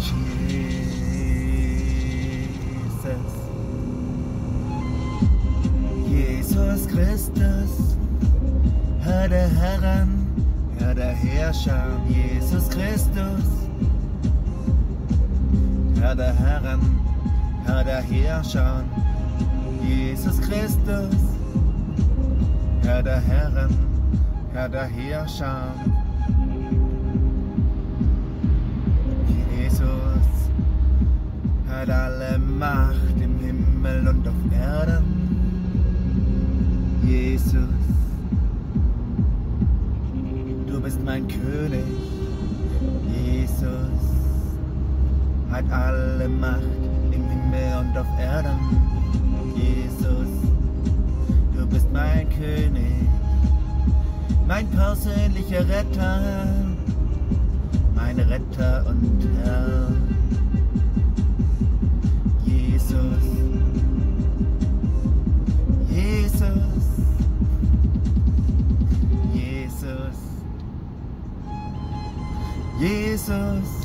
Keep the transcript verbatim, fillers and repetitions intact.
Jesus. Jesus Christus, Herr der Herren, Herr der Herrscher. Jesus Christus, Herr der Herren, Herr der Herrscher. Jesus Christus, Herr der Herren, Herr der Herrscher. Jesus hat alle Macht im Himmel und auf Erden. Jesus, du bist mein König. Jesus hat alle Macht im Himmel und auf Erden. Jesus, du bist mein König, mein persönlicher Retter, mein Retter und Herr. Jesus, Jesus, Jesus, Jesus.